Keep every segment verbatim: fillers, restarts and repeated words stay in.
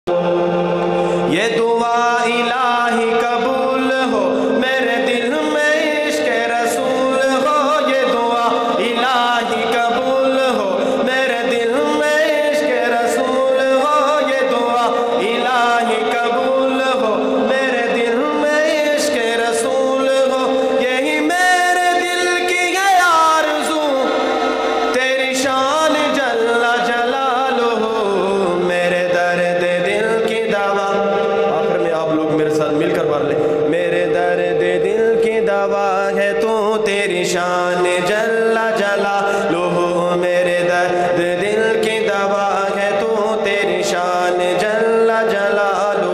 یہ دعا الہی قبول ہو میرے دل میں عشق رسول ہو یہ دعا الہی قبول ہو میرے دل میں عشق رسول ہو یہ دعا الہی قبول ہو میرے دل میں عشق رسول ہو یہی میرے دل کی ہے آرزو تیری شان جل جلالہ میرے درد دل کی دوا آخر میں آپ لوگ میرے ساتھ مل کر پڑھ لیں میرے درد دل کی دوا ہے تو تیری شان جل جلالہ میرے درد دل کی دوا ہے تو تیری شان جل جلالہ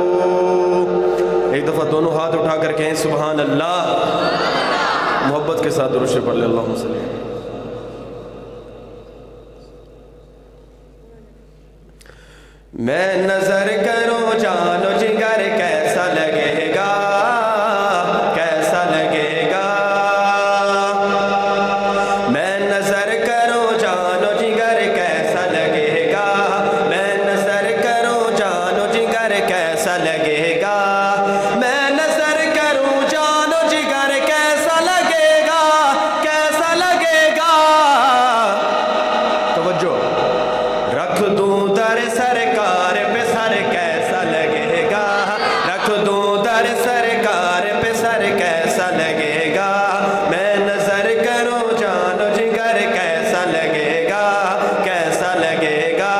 ایک دفعہ دونوں ہاتھ اٹھا کر کہیں سبحان اللہ محبت کے ساتھ درود شریف پڑھ لیں اللہم صلی اللہ میں نظر کروں جانو جگر کیسا لگے گا کیسا لگے گا میں نظر کروں جانو جگر کیسا لگے گا میں نظر کروں جانو جگر کیسا لگے گا میں نظر کروں جانو جگر کیسا لگے گا کیسا لگے گا توجہ رکھ دوں در سرکار پہ سر کیسا لگے گا رکھ دوں در سرکار پہ سر کیسا لگے گا میں نظر کروں جانو جگر کیسا لگے گا کیسا لگے گا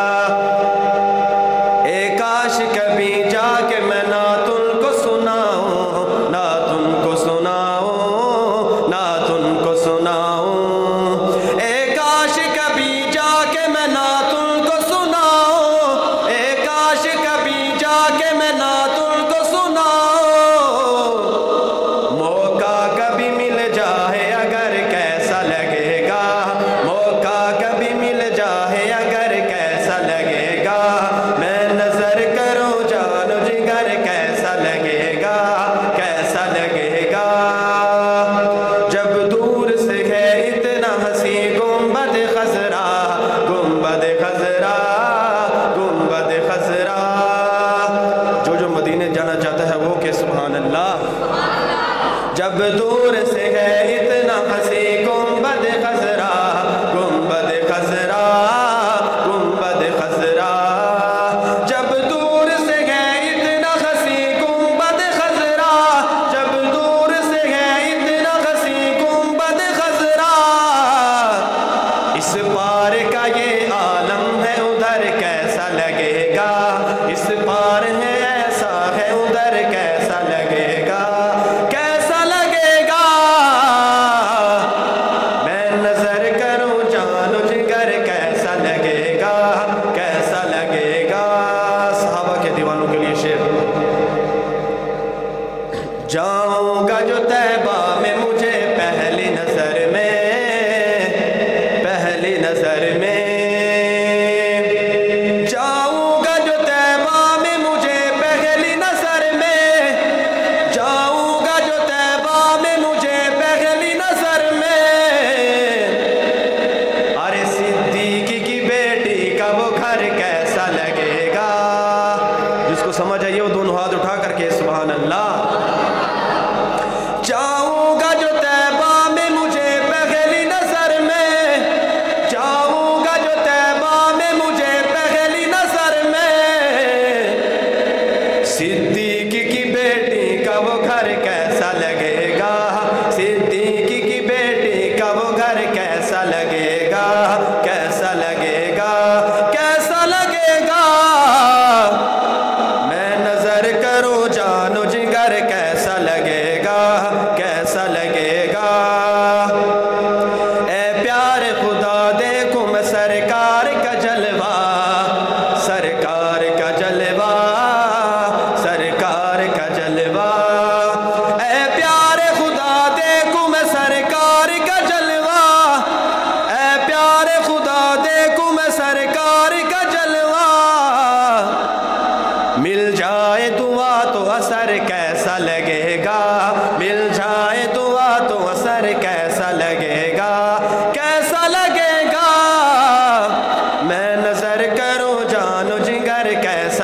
اے کاش کبھی جا کے میں نعت ان کو سناؤں نعت ان کو سناؤں نعت ان کو سناؤں اے کاش کبھی جا کے میں نعت ان کو سناؤں اے کاش کبھی جا کے میں نعت ان کو سناؤں موقع کبھی مل جائے اگر کیسا لگے گا موقع کبھی مل جائے اگر کیسا لگے گا میں نظر کروں جانو جگر کیسا لگے گا کیسا لگے گا جب دور سے ہے اتنا ہنسی گنبد خضرا گنبد خضرا گنبد خضرا جو جو مدینے جانا چاہتا ہے وہ کہ سبحان اللہ جب دور سے ہے اتنا ہنسی گنبد خضرا گنبد خضرا گنبد خضرا جب دور سے ہے اتنا ہنسی گنبد خضرا جب دور سے ہے اتنا ہنسی گنبد خضرا اس پار کا یہ عالم ہے ادھر کیسا لگے گا اس پار ہے ایسا ہے ادھر کیسا لگے گا کیسا لگے گا میں نظر کروں جانو جگر کیسا لگے گا کیسا لگے گا صحابہ کے دیوانوں کے لیے شعر جاؤں گا جو طیبہ میں مجھے پہلی نظر میں پہلی نظر میں جاؤں گا جو طیبہ میں مجھے پہلی نظر میں جاؤں گا جو طیبہ میں مجھے پہلی نظر میں ارے صدیقی کی بیٹی کا وہ گھر کیسا لگے گا جس کو سمجھ آئیے وہ دونوں ہاتھ اٹھا کر کے سبحان اللہ جاؤں گا جو طیبہ میں مجھے پہلی نظر میں جاؤں گا جو طیبہ میں مجھے پہلی نظر میں صدیقی کی بیٹی کا وہ گھر کیسا لگے گا صدیقی کی بیٹی کا وہ گھر کیسا لگے گا کیسا لگے گا کیسا لگے گا میں نظر کروں جانو جگر کیسا لگے گا کیسا لگے گا اے پیار خدا دیکھوں میں سرکار کا جلوہ سرکار کا جلوہ سرکار کا جلوہ اے پیار خدا دیکھوں میں سرکار کا جلوہ اے پیار خدا دیکھوں میں سرکار کا جلوہ مل جائے دعا تو اثر کیسا لگے گا مل جائے دعا تو اثر کیسا لگے گا کیسا لگے گا میں نظر کروں جانو جگر کیسا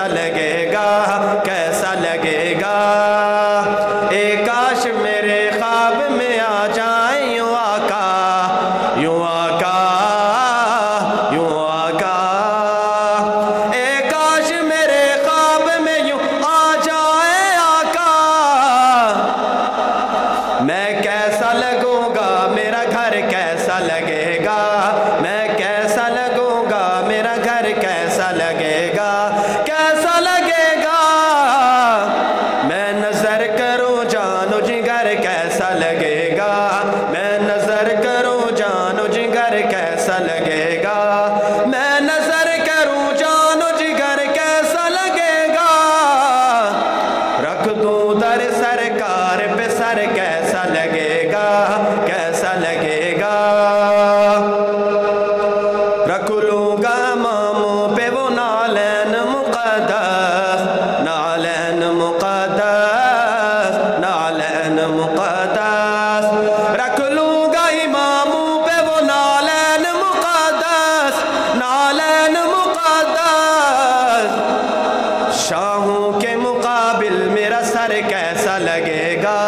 मुक़द्दस, नालैन मुक़द्दस, नालैन मुक़द्दस। रख लूँगा इमामों पे वो नालैन मुक़द्दस, नालैन मुक़द्दस। शाहों के मुकाबिल मेरा सर कैसा लगेगा,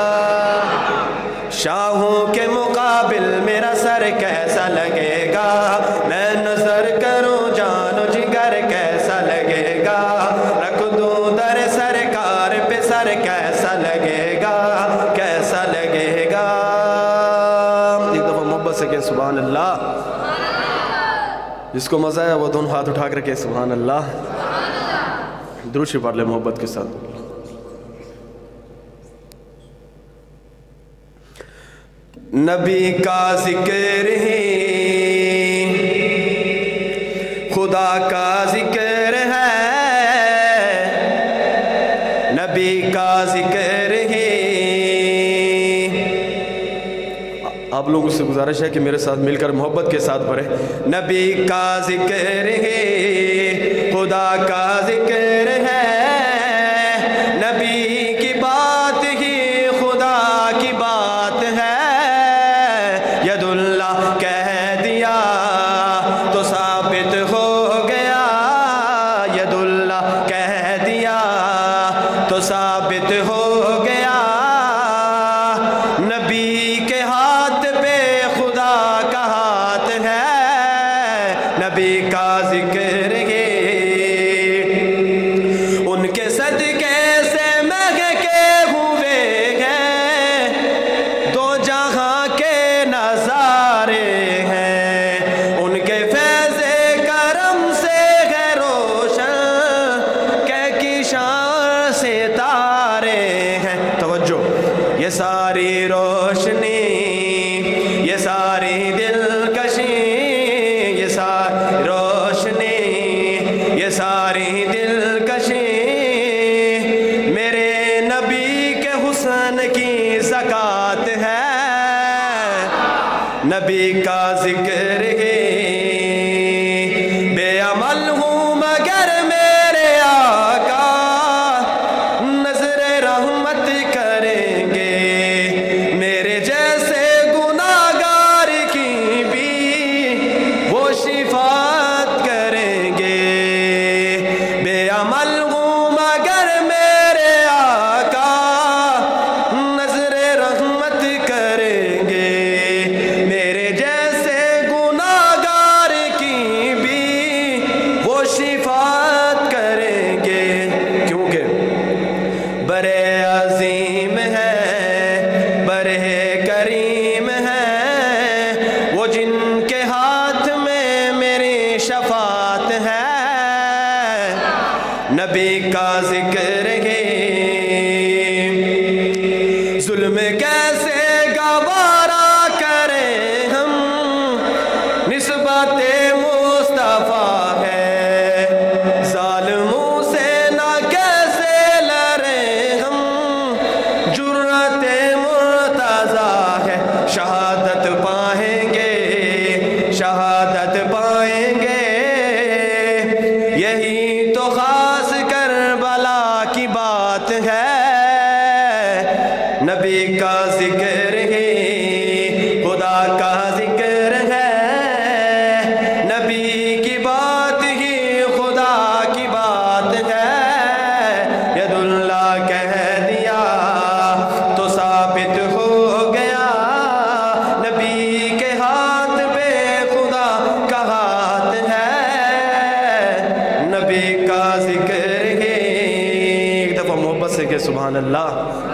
शाहों के मुकाबिल मेरा सर कैसा लगेगा। मैं नजर करूं जानो जिगर कैसा लगेगा, रख दूं दर सरकार पे सर कैसा लगेगा, कैसा लगेगा। एक दफा मोहब्बत से कहें सुभान अल्लाह। जिसको मजा है वो दोनों हाथ उठा कर के सुभान अल्लाह। दुरूद शरीफ पढ़ ले मोहब्बत के साथ। नबी का जिक्र है, खुदा का जिक्र है, नबी का जिक्र है। आप लोगों से गुजारिश है कि मेरे साथ मिलकर मोहब्बत के साथ पढ़े। नबी का जिक्र है, खुदा का जिक्र है, नबी की बात ही खुदा की बात है। यदुल्लाह कह दिया तो साबित हो गया, यदुल्लाह कह दिया तो साबित हो गया। नबी के हाथ पे खुदा का हाथ है, नबी का जिक्र है। उनके सदके से महके हुए हैं दो जहां के नजारे हैं, उनके फैज़े करम से है रोशन कहकिशां से तारे हैं। तवज्जो, ये सारी रोशनी, ये सारी दिलकशी, ये सारी रोशनी, ये सारी दिलकशी मेरे नबी के हुस्न की ज़कात है, नबी का जिक्र है। बेअमल हूँ मगर मेरे आका नज़रे रहमत करेंगे, मेरे जैसे गुनाहगार की भी वो शिफात करेंगे। बेअमल हूँ मगर मेरे आका नज़रे रहमत करेंगे, मेरे जैसे गुनाहगार की भी वो शिफात करेंगे। क्योंकि बड़े अजीम है, बड़े करीम है वो जिनके हाथ में मेरी शफात है, नबी का जिक्र है। जुल्म कैसे गवारा करें हम, निस्बते मुस्तफा है, जालिमों से ना कैसे लड़े हम, जुर्रते मुर्तज़ा है। शहादत पाएंगे, शहादत पाएंगे, यही तो खास करबला की बात है, नबी का जिक्र है, खुदा का जिक्र है, नबी की बात ही खुदा की बात है। यदुल्लाह कह दिया तो साबित हो गया, नबी के हाथ पे खुदा का हाथ है, नबी का जिक्र है। एक दफा मोहब्बत से के सुभान अल्लाह।